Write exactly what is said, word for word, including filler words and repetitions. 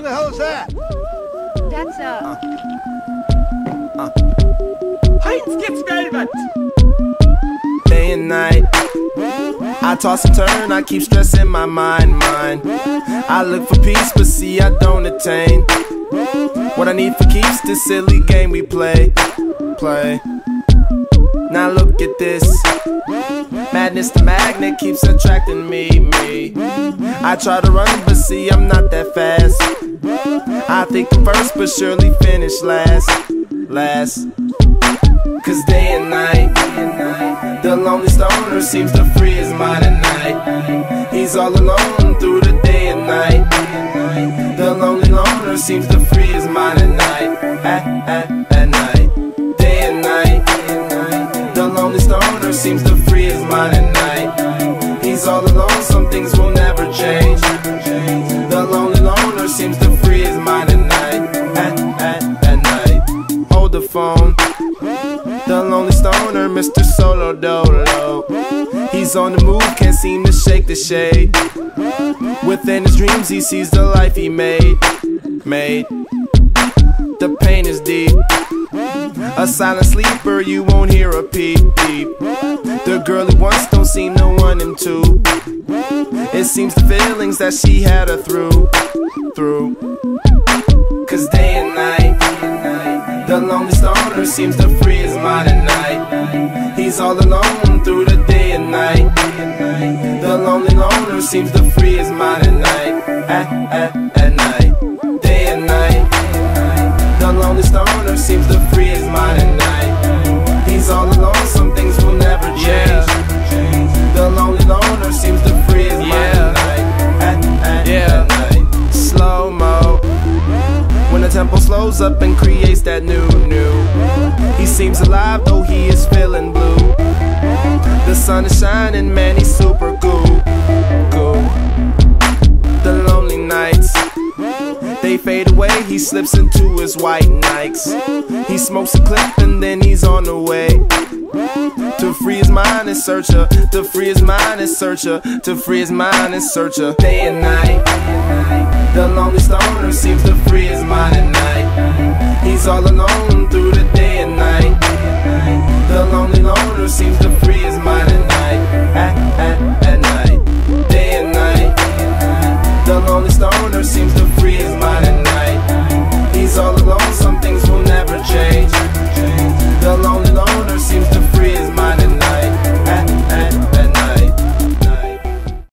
the hell is that? That's a... Uh. Uh. Heinz gets velvet! Day and night, I toss and turn, I keep stressing my mind, mind. I look for peace, but see I don't attain what I need for keeps, this silly game we play, play. Now look at this, madness, the magnet keeps attracting me, me. I try to run, but see I'm not that fast. I think I'm first, but surely finish last, last. Cause day and night, the lonely stoner seems to free his mind at night. He's all alone through the day and night. The lonely loner seems to free his mind at night, at, at, at night. Day and night, the lonely stoner seems to free his mind at night. He's all alone, some things will never change. The lonely loner seems to free his mind at night, at, at, at night. Hold the phone, the lonely stoner, Mister Solo Dolo. He's on the move, can't seem to shake the shade. Within his dreams he sees the life he made, made. The pain is deep, a silent sleeper, you won't hear a peep, peep. The girl he wants don't seem to want him to. It seems the feelings that she had her through, through. Cause day and night, the lonely stoner seems to free his mind at night. He's all alone through the day and night. The lonely loner seems to free his mind at night, at, at, at night. Day and night, the lonely stoner seems to free his mind at night. He's all alone, some things will never change. Yeah. The lonely loner seems to free his mind yeah. at night, at, at, yeah. at night. Slow-mo, when the tempo slows up and creates that new, new. He seems alive though he is feeling blue. The sun is shining, man, he's super cool, cool. The lonely nights, they fade away, he slips into his white Nikes. He smokes a clip and then he's on the way to free his mind and search her, to free his mind and search her, to free his mind and search her. Day and night, the lonely stoner seems to free his mind at night. He's all alone through the day and night. The lonely loner seems to free his mind at night.